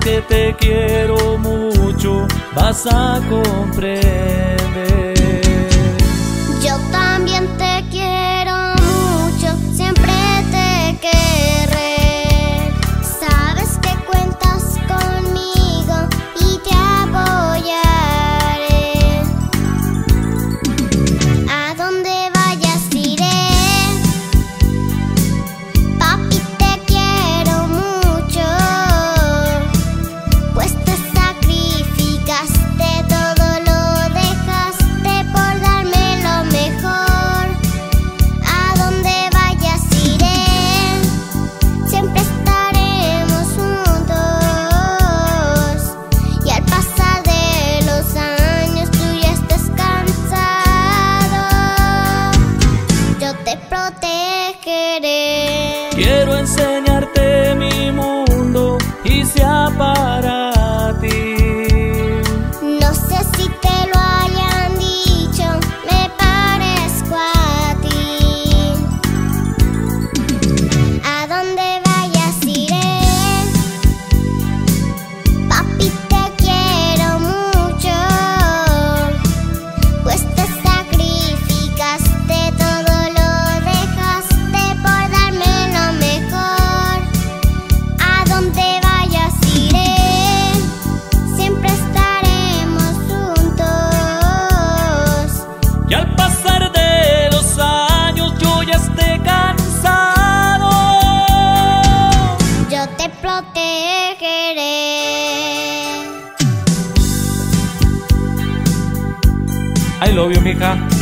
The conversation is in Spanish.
que te quiero mucho, vas a comprender. Yo también te quiero mucho, siempre te querré. Sabes que cuentas conmigo y te apoyaré. A donde vayas iré. Papi, te quiero mucho, pues te sacrificaste, todo lo dejaste por darme lo mejor. A donde vayas iré, siempre estaremos juntos. Y al pasar de los años tú ya estés cansado, yo te protegeré. Quiero enseñarte mi mundo y sea para ti. No sé si te lo hayan dicho, me parezco a ti. A donde vayas iré. Papi, te quiero mucho, pues te sacrificaste, todo lo dejaste por darme lo mejor. A donde vayas iré, siempre estaremos juntos. Y al pasar de los años yo ya esté cansado, Yo te protegeré. I love you, mija.